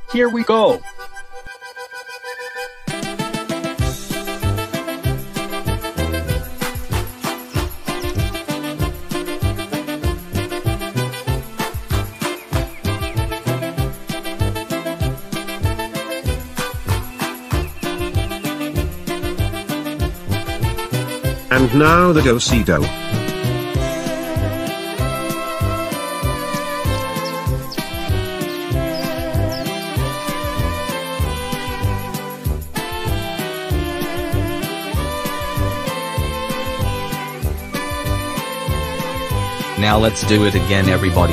Here we go. And now the do-si-do. Now let's do it again, everybody.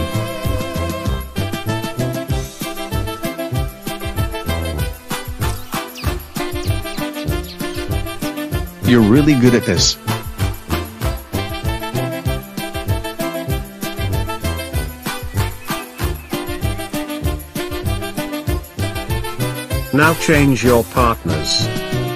You're really good at this. Now change your partners.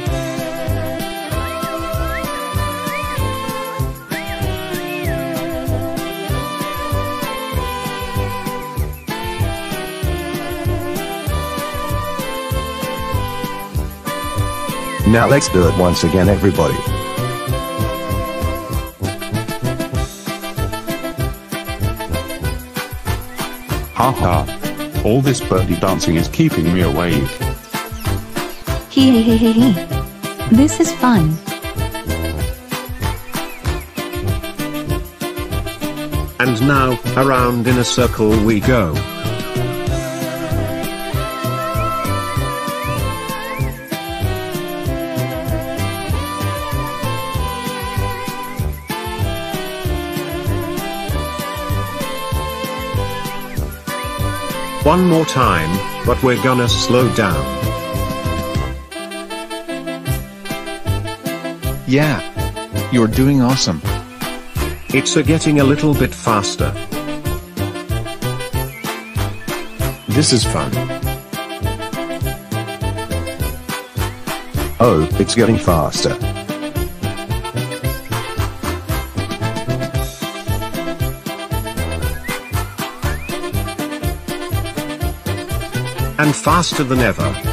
Now let's do it once again, everybody. Haha. All this birdie dancing is keeping me awake. Hee. This is fun. And now, around in a circle we go. One more time, but we're gonna slow down. Yeah. You're doing awesome. It's getting a little bit faster. This is fun. Oh, it's getting faster. And faster than ever.